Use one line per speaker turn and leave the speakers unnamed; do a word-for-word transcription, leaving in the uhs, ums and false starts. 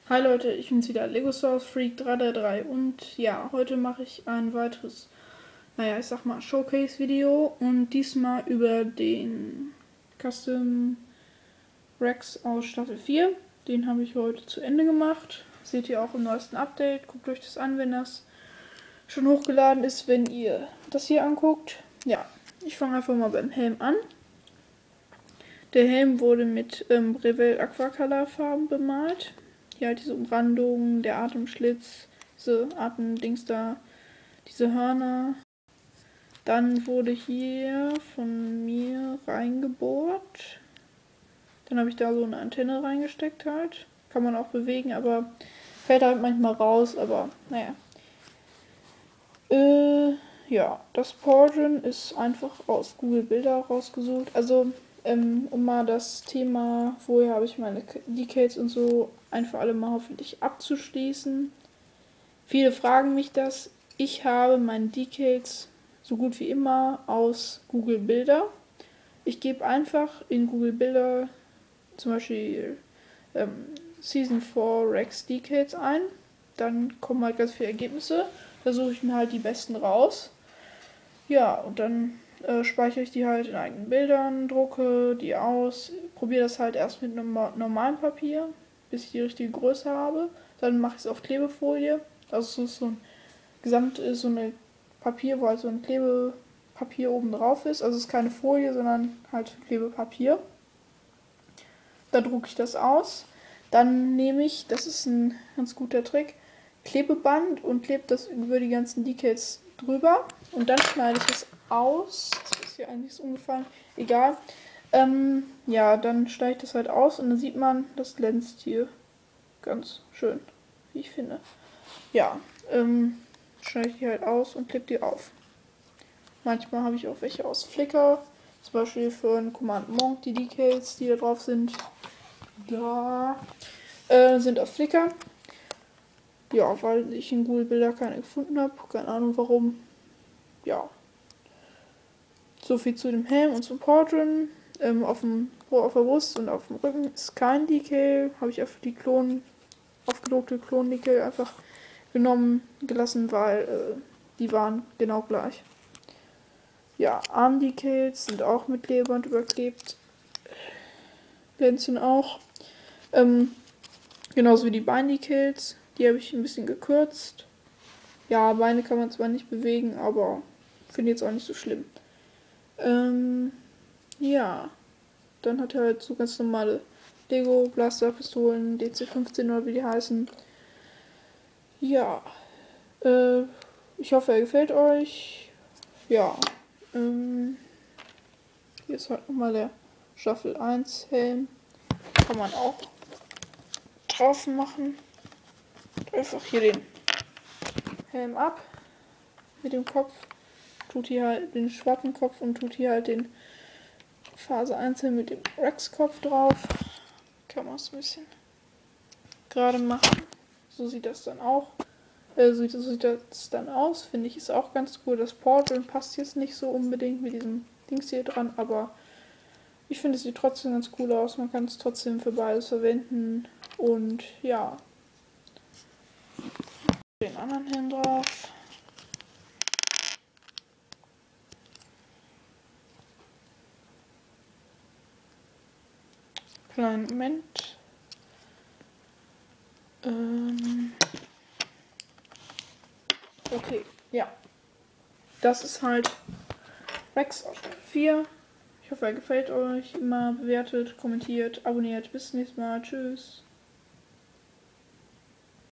Hi Leute, ich bin's wieder, Lego Star Wars Freak drei drei drei und ja, heute mache ich ein weiteres, naja, ich sag mal Showcase-Video und diesmal über den Custom Rex aus Staffel vier. Den habe ich heute zu Ende gemacht. Seht ihr auch im neuesten Update. Guckt euch das an, wenn das schon hochgeladen ist, wenn ihr das hier anguckt. Ja, ich fange einfach mal beim Helm an. Der Helm wurde mit ähm, Revell Aquacolor Farben bemalt. Hier halt diese Umrandung, der Atemschlitz, diese Atemdings da, diese Hörner. Dann wurde hier von mir reingebohrt. Dann habe ich da so eine Antenne reingesteckt halt. Kann man auch bewegen, aber fällt halt manchmal raus, aber naja. Äh, ja, das Portion ist einfach aus Google Bilder rausgesucht. Also, ähm, um mal das Thema, woher habe ich meine Decals und so, ein für alle Mal hoffentlich abzuschließen. Viele fragen mich das. Ich habe meine Decals so gut wie immer aus Google Bilder. Ich gebe einfach in Google Bilder zum Beispiel ähm, Season vier Rex Decals ein. Dann kommen halt ganz viele Ergebnisse. Da suche ich mir halt die besten raus. Ja, und dann äh, speichere ich die halt in eigenen Bildern, drucke die aus, probiere das halt erst mit einem normalen Papier, bis ich die richtige Größe habe. Dann mache ich es auf Klebefolie. Also so, so ein Gesamt ist so eine Papier, wo halt so ein Klebepapier oben drauf ist. Also es ist keine Folie, sondern halt Klebepapier. Dann drucke ich das aus. Dann nehme ich, das ist ein ganz guter Trick, Klebeband und klebe das über die ganzen Decals drüber. Und dann schneide ich es aus. Das ist hier eigentlich so umgefallen. Egal. Ähm, ja, dann schneide ich das halt aus und dann sieht man, das glänzt hier ganz schön, wie ich finde. Ja, ähm, schneide ich die halt aus und klebe die auf. Manchmal habe ich auch welche aus Flickr. Zum Beispiel für einen Command Monk, die Decals, die da drauf sind. Da äh, sind auf Flickr. Ja, weil ich in Google Bilder keine gefunden habe. Keine Ahnung warum. Ja. So viel zu dem Helm und zum Portrait. Ähm, auf, dem, auf der Brust und auf dem Rücken ist kein Decal. Habe ich einfach die Klon, aufgedruckte Klon-Decal einfach genommen, gelassen, weil äh, die waren genau gleich. Ja, Arm-Decals sind auch mit Klebeband überklebt. Glänzen auch. Ähm, genauso wie die Bein-Decals. Die habe ich ein bisschen gekürzt. Ja, Beine kann man zwar nicht bewegen, aber finde ich jetzt auch nicht so schlimm. Ähm, ja. Dann hat er halt so ganz normale Lego Blaster Pistolen, D C fünfzehn oder wie die heißen. Ja. Äh, ich hoffe, er gefällt euch. Ja. Ähm, hier ist halt nochmal der Staffel eins Helm. Kann man auch drauf machen. Einfach hier den Helm ab mit dem Kopf, tut hier halt den Schwappenkopf und tut hier halt den Phase eins mit dem Rex-Kopf drauf. Kann man es ein bisschen gerade machen. So sieht das dann auch. Äh, so, so sieht das dann aus. Finde ich ist auch ganz cool. Das Portal passt jetzt nicht so unbedingt mit diesem Dings hier dran, aber ich finde es sieht trotzdem ganz cool aus. Man kann es trotzdem für beides verwenden. Und ja. Den anderen Helm drauf. Kleinen Moment. Ähm okay, ja. Das ist halt Rex aus Staffel vier. Ich hoffe, er gefällt euch. Immer bewertet, kommentiert, abonniert. Bis zum nächsten Mal. Tschüss.